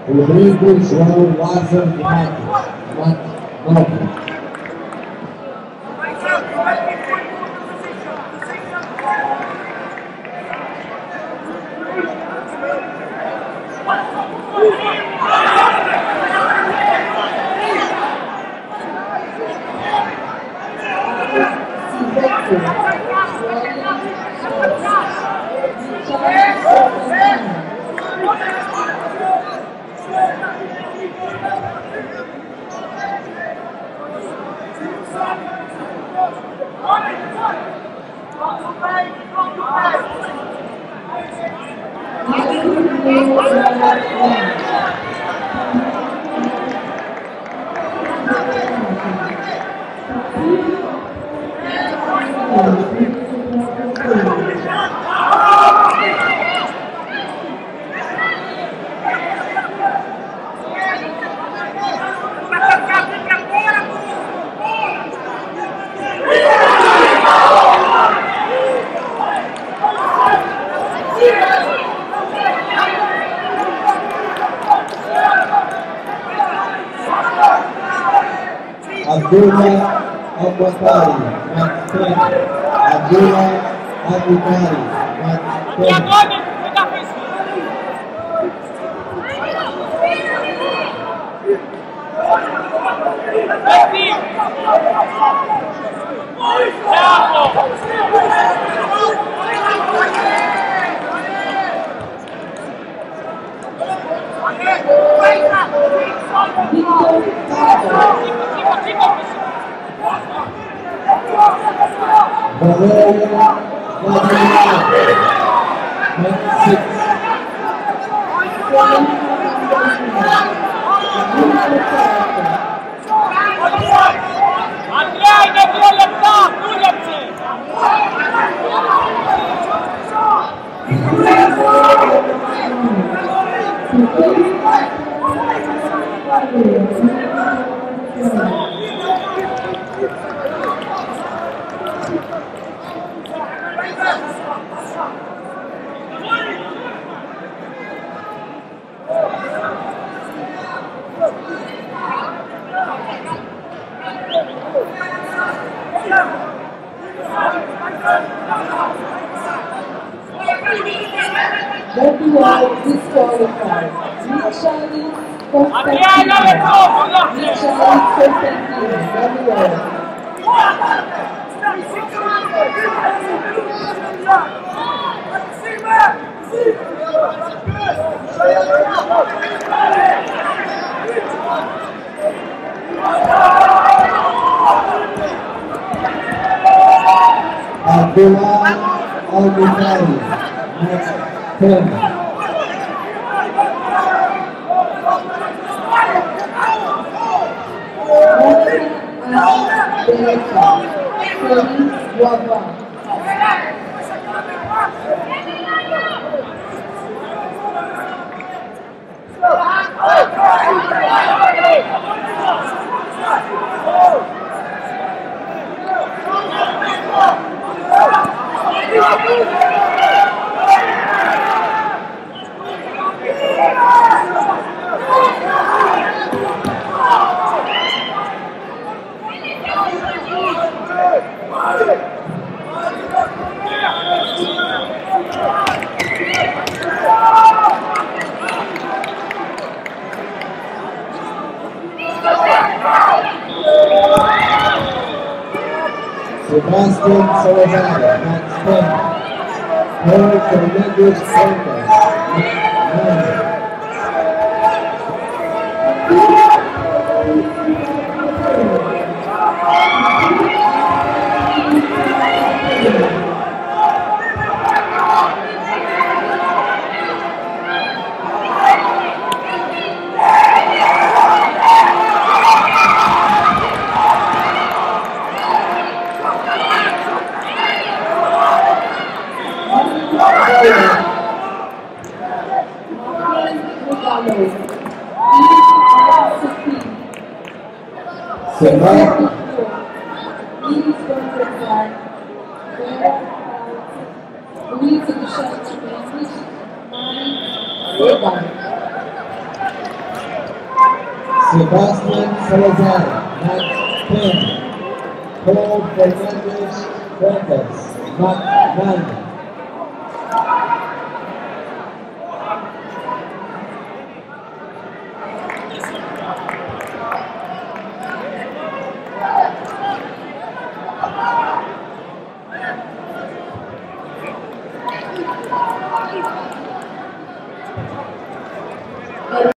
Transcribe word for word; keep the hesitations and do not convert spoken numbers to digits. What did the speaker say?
Rodrigo João Lázaro de Matos, Mato nove. Abdullah Al-Batari, Max ten. Abdullah Al-Batari, Max ten. Valeria Vladimir, Max six. Andrei, не делай так, улицы! Gabriel disqualified. Michele Adriana, Constantino. Michele Constantino. Gabriel. Abdullah Al-Batari, Max ten. Sebastian Salazar, Max ten. Paul Fernandez Santos, Max nine. Sebastian Luísa do Chat Mendes, mãe, Sebastian Salazar, mat ten. Paul Fernandez Fuentes, mat nine.